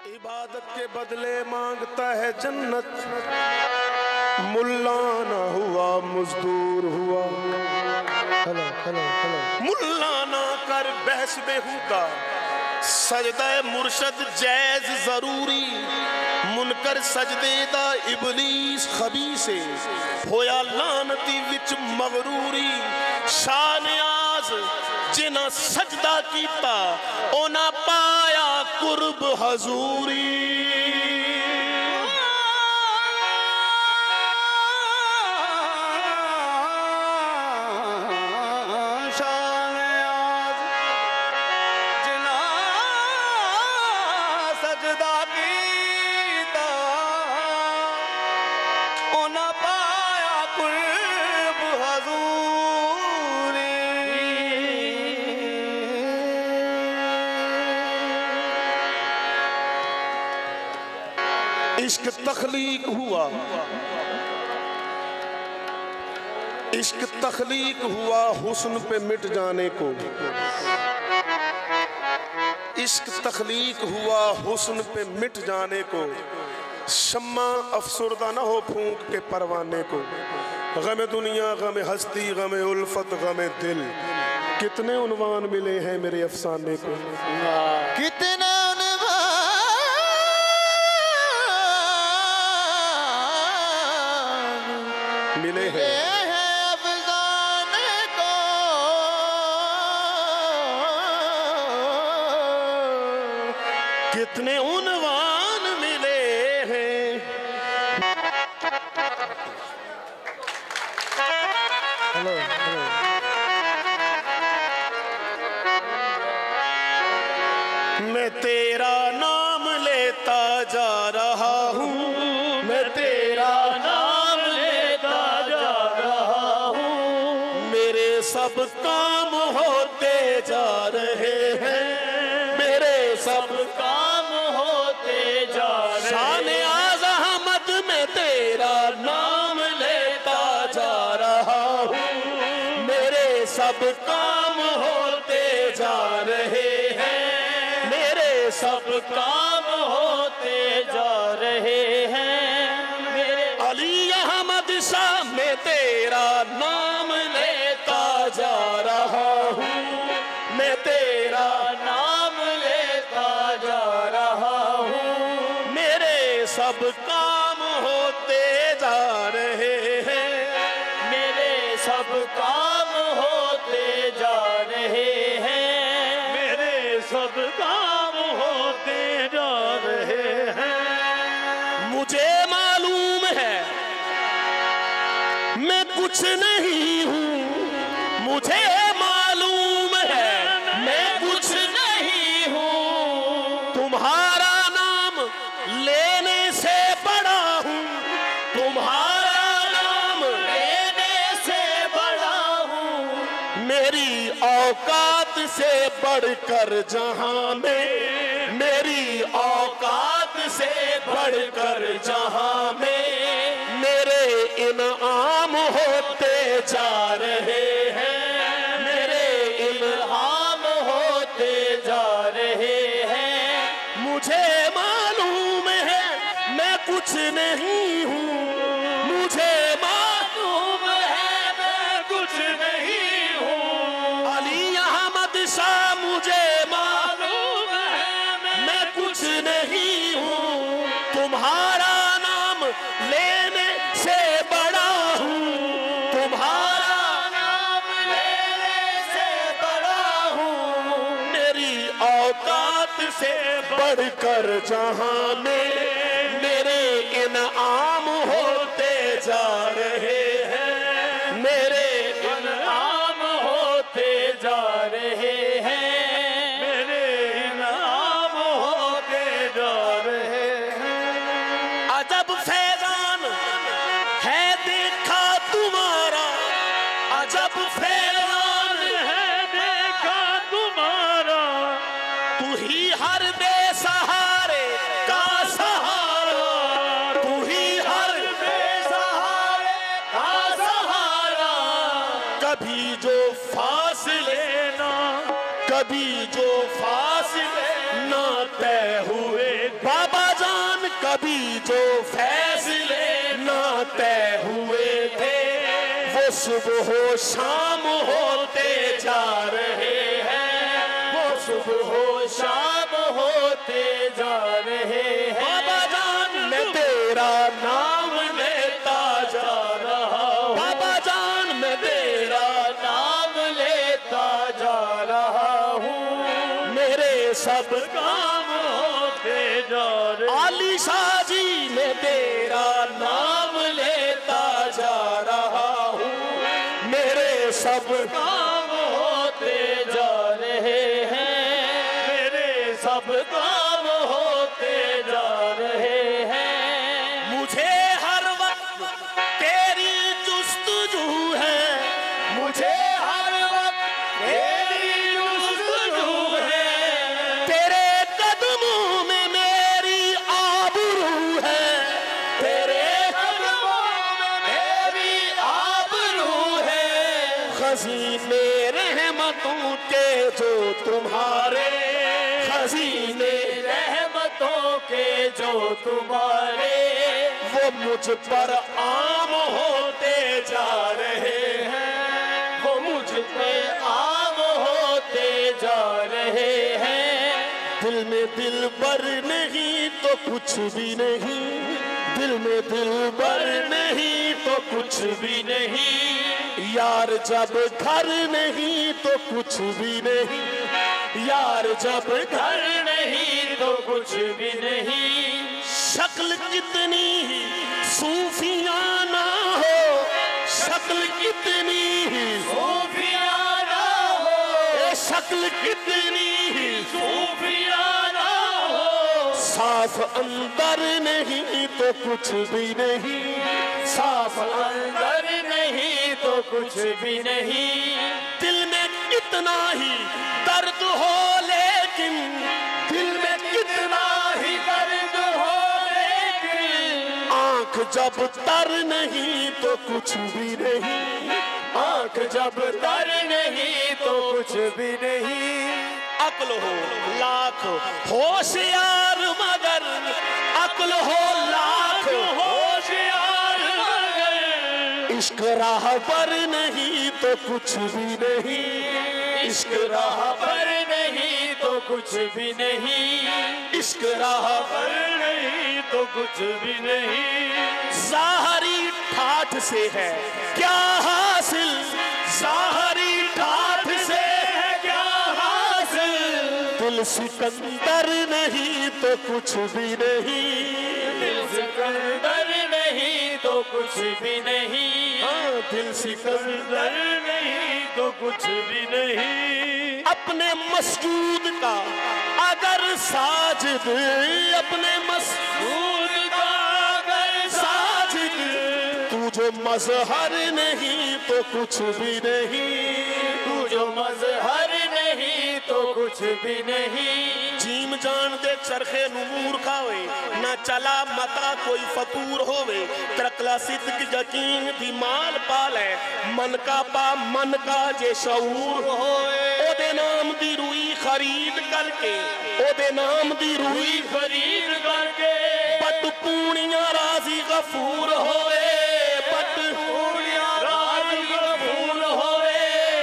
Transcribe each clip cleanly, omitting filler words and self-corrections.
इबादत के बदले मांगता है जन्नत, मुल्ला ना हुआ मजदूर हुआ। मुल्ला ना कर बहस बेहुदा, सजदा मुर्शद जैज जरूरी। मुनकर सजदे दा इबलीस खबीसे, होया लानती विच मगरूरी। शानियाज जिन्ना सजदा कीता, ओना पाया कुर्ब हजूरी। इश्क तख्लीक हुआ, इश्क तख्लीक हुआ हुस्न पे मिट जाने को। इश्क तख्लीक हुआ हुस्न पे मिट जाने को। शम्मा अफसुर्दा न हो फूंक के परवाने को। गमे दुनिया, गमे हस्ती, गमे उल्फत, गमे दिल, कितने उन्वान मिले हैं मेरे अफसाने को। कितने मिले हैं अफसाने को। कितने उन्वान मिले हैं। हेलो मैं तेरा नाम लेता जा रहा हूँ, मैं तेरा नाम लेता जा रहा हूँ। मेरे सब काम होते जा रहे हैं, मेरे सब काम होते जा रहे हैं। शान-ए-आज़ अहमद में तेरा नाम लेता जा रहा हूँ। मेरे सब काम होते जा रहे हैं, मेरे सब काम होते जा रहे हैं। मेरे अली अहमद शाह में तेरा नाम लेता जा रहा हूँ। मैं तेरा नाम लेता जा रहा हूँ। मेरे सब काम होते जा रहे हैं, मेरे सब काम होते जा रहे हैं। मेरे सब काम होते जा रहे हैं। मुझे मालूम है मैं कुछ नहीं हूँ, मुझे मालूम है मैं कुछ नहीं हूँ। तुम्हारा नाम लेने से बड़ा हूँ, तुम्हारा नाम लेने से बड़ा हूँ। मेरी औकात से बढ़कर जहां में, मेरी औकात से बढ़कर जहां में मेरे इनाम होते जा रहे हैं, मेरे इल्हाम होते जा रहे हैं। मुझे मालूम है मैं कुछ नहीं हूँ, मुझे मालूम है मैं कुछ नहीं हूँ। अली अहमद शाह मुझे मालूम है मैं कुछ नहीं हूँ। तुम्हारा नाम लेने से बड़ा हूँ, तुम्हारा नाम लेने से बड़ा हूँ। मेरी औकात से बढ़कर जहां में मेरे इनाम होते जा रहे हैं, मेरे इनाम होते जा रहे हैं। मेरे इनाम होते जा रहे हैं। अजब फैजान है देखा तुम्हारा, अजब फैजान है देखा तुम्हारा। तू ही हर बेसहारे का सहारा, तू ही हर बेसहारे का सहारा। कभी जो फासले ना, कभी जो फासले ना तय हुए। अभी जो फैसले ना तय हुए थे वो सुबह हो शाम होते जा रहे हैं, वो सुबह हो शाम होते जा रहे हैं। बाबा जान मैं तेरा नाम लेता जा रहा हूँ, बाबा जान मैं तेरा नाम लेता जा रहा हूँ, मेरे सब काम होते जा रहे हैं। आली शाह जी मैं तेरा नाम लेता जा रहा हूँ, मेरे सब काम होते जा रहे हैं, मेरे सब काम होते जा रहे हैं। मुझे हर वक्त तेरी जुस्तजू है, मुझे हर वक्त तेरी जुस्तजू है, तेरे कदमों में मेरी आबरू है, तेरे कदमों में मेरी आबरू है। खजीने रहमतों के जो तुम्हारे, खजीने रहमतों के जो तुम्हारे, वो मुझ पर आम होते जा रहे हैं, वो मुझ पे आम होते जा रहे हैं। दिल में दिल बर नहीं तो कुछ भी नहीं, दिल में दिल बर नहीं तो कुछ भी नहीं, यार जब घर नहीं तो कुछ भी नहीं, यार जब घर नहीं तो कुछ भी नहीं। शक्ल कितनी ही सूफियाना हो, शक्ल कितनी ही सूफियाना हो, शक्ल कितनी ही सूफियाना हो, साफ अंदर नहीं तो कुछ भी नहीं, साफ अंदर नहीं तो कुछ भी नहीं। दिल में कितना ही दर्द हो लेकिन, दिल में कितना ही दर्द हो लेकिन, आंख जब तर नहीं तो कुछ भी नहीं, आंख जब तर नहीं तो कुछ भी नहीं। अक्ल हो लाख होशियार मगर, अक्ल हो लाख होशियार मगर, इश्क राह पर नहीं तो कुछ भी नहीं, इश्क राह पर नहीं तो कुछ भी नहीं, इश्क राह पर नहीं तो कुछ भी नहीं। ज़ाहरी ठाठ से है क्या हासिल, ज़ाहरी ठाठ से है क्या हासिल, दिल सिकंदर नहीं तो कुछ भी नहीं, दिल सिकंदर नहीं तो कुछ भी नहीं, हाँ दिल सिकंदर नहीं तो कुछ भी नहीं। अपने मस्जूद का अगर साजिद, अपने मस्जूद का अगर साजिद, तू जो मजहर नहीं तो कुछ भी नहीं, तू जो मजहर नहीं तो कुछ भी नहीं। जीम जान दे चरखे नूर खावे, ना चला मता कोई फतूर होवे, तरकला सिद्क यकीन दी माल पाले, मन का पा मन का जे शऊर होवे, ओदे नाम दी रूई खरीद करके, ओदे नाम दी रूई खरीद करके, पट पूनिया राजी गफूर होवे, पट पूनिया राजी गफूर होवे।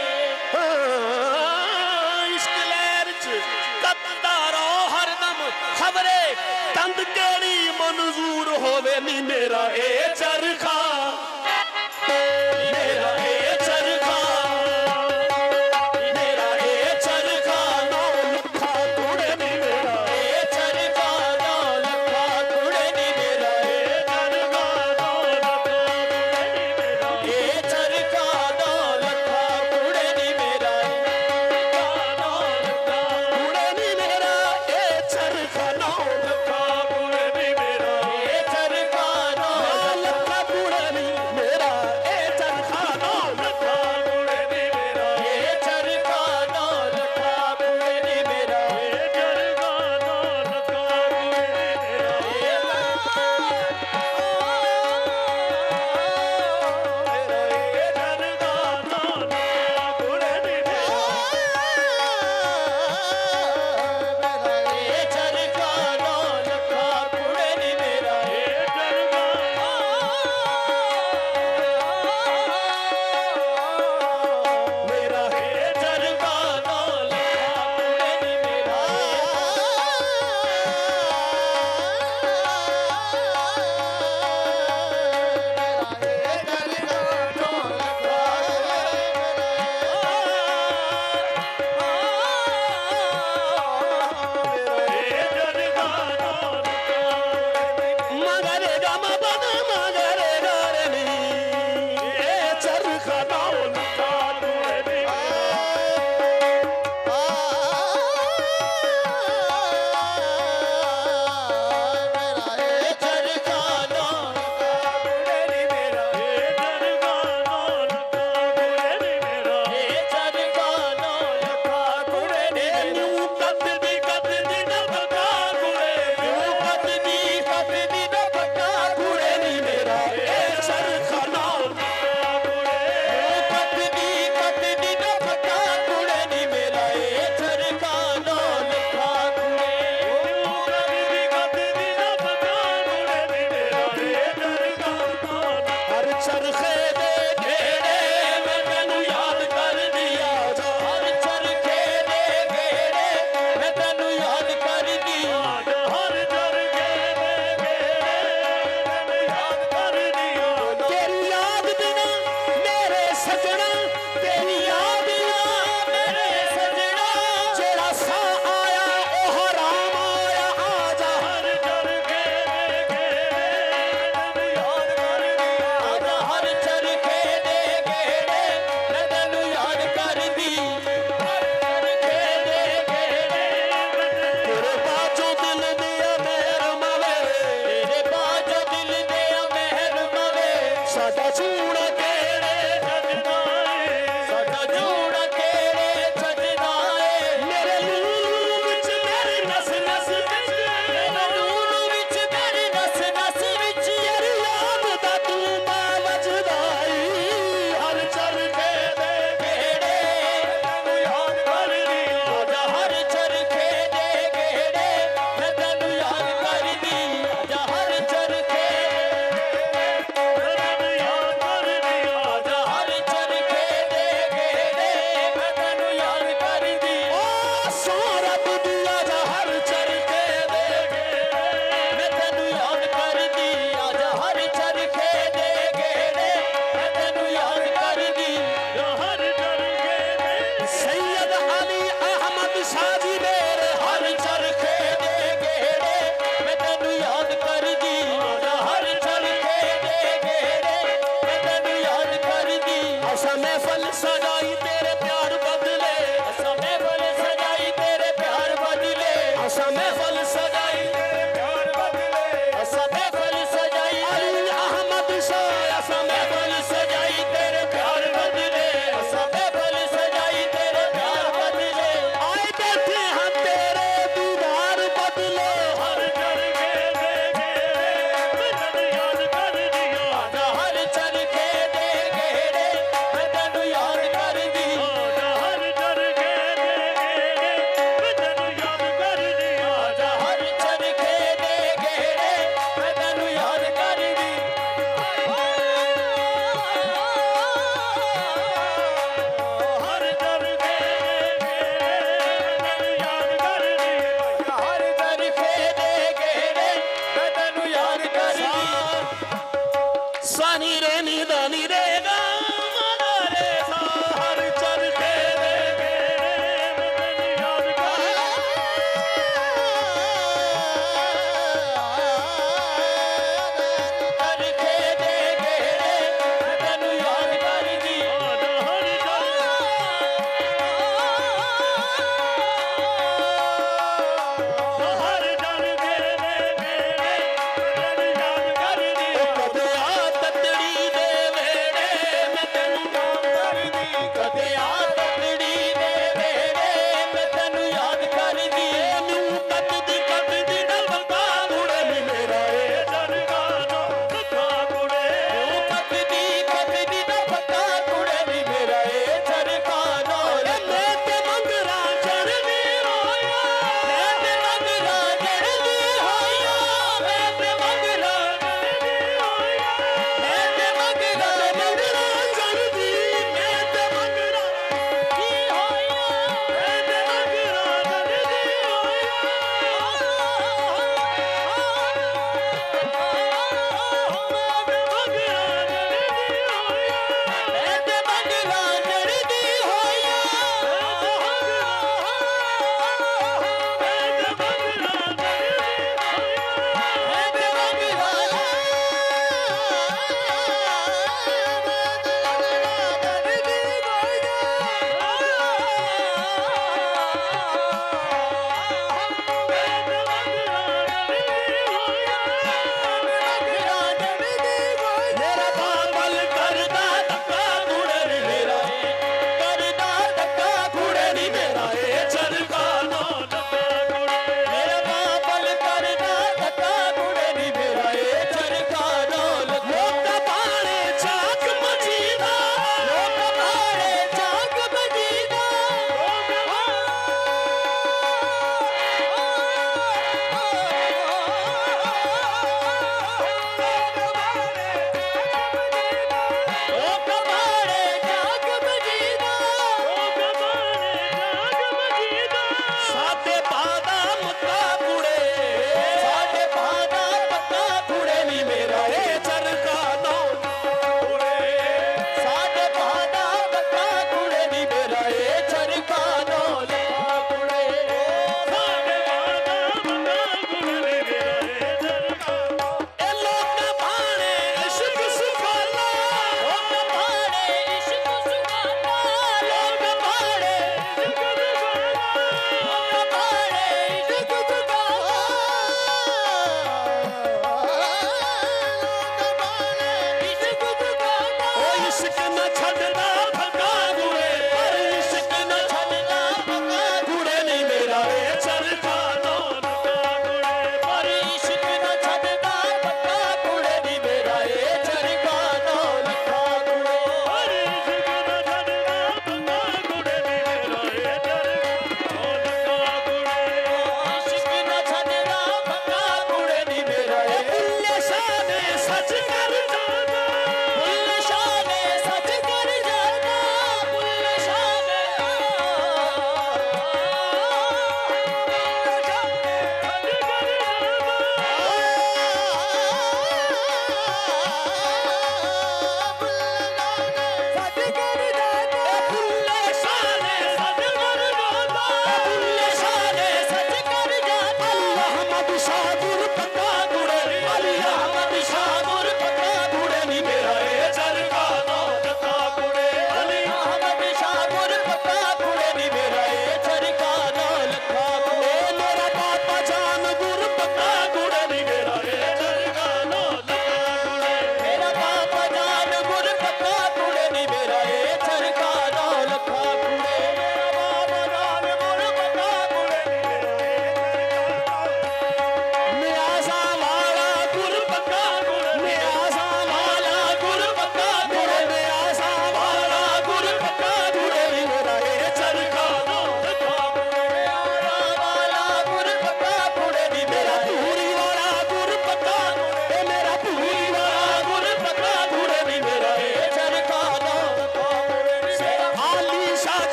इश्क लहर च कत्तारो हरदम खबरे, तंद केड़ी मंजूर होवे नी मेरा ए चरखा, मेरा ए चरखा, मेरा ए चरखा नौ लखा कुड़े नी मेरा ए चरखा, नौ लखा कुड़े नी मेरा ए चरखा, नौ लखा कुड़े नी मेरा ए चरखा, नौ लखा कुड़े नी मेरा ए चरखा, नौ लखा कुड़े नी मेरा ए चरखा, नौ लखा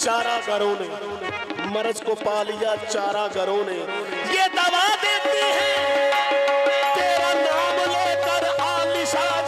चारागरों ने मर्ज को पा लिया, चारागरों ने ये दवा देती है तेरा नाम लेकर आलिशाज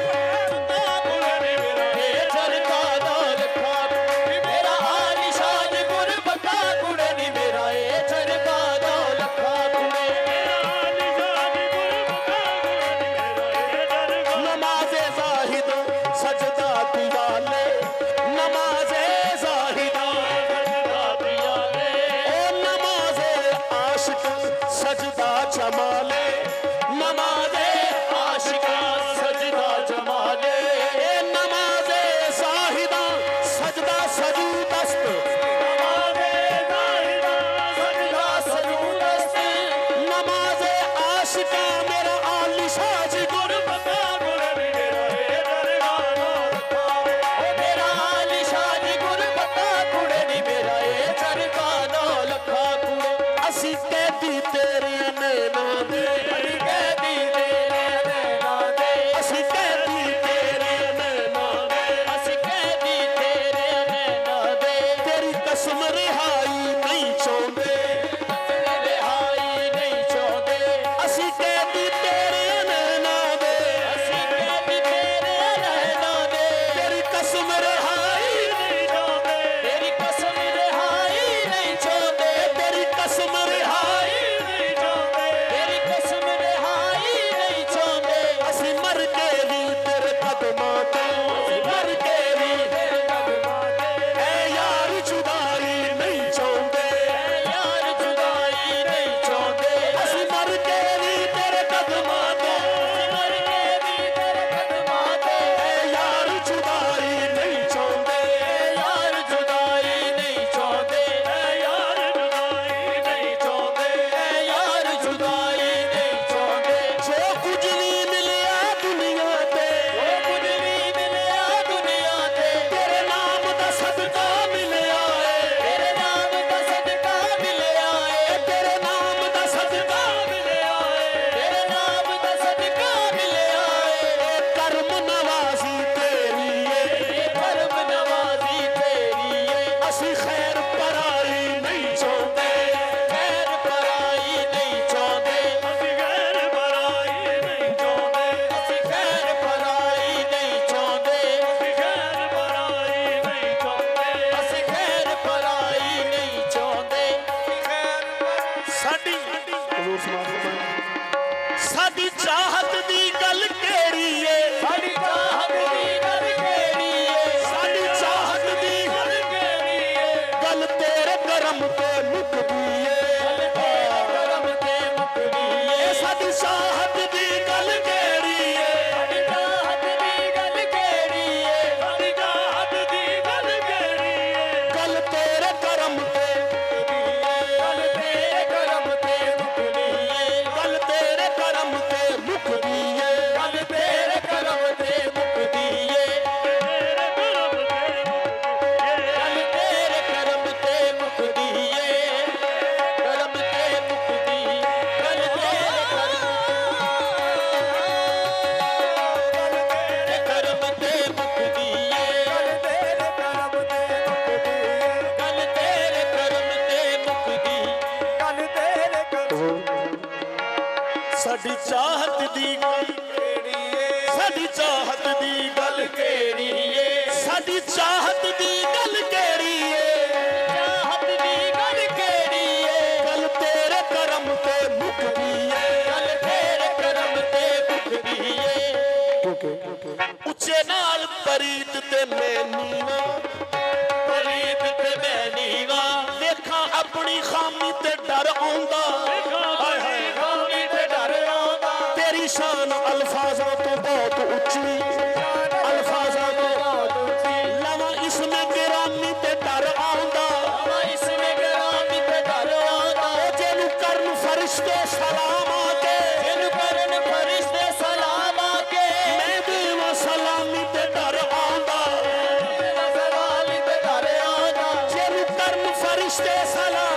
उच्चे नाल परीत ते मैं नीवा, परीत ते मैं नीवा, देखा अपनी खामी ते डर आंदा, खामी ते डर आंदा, तेरी शान अल्फाज़ों तो बहुत ऊंची, अल्फाज़ों तो बहुत ऊंची, लवा इसमें गिरामी ते डर आंदा, लवा इसमें गिरामी ते डर आंदा, जेनु करन फरिश्ते सलाम आके, जेनु करन फरिश्ते सलाम आके, मैं देवा सलामी ते डर आंदा, सलामी ते डर आंदा, जेनु करन फरिश्ते सलाम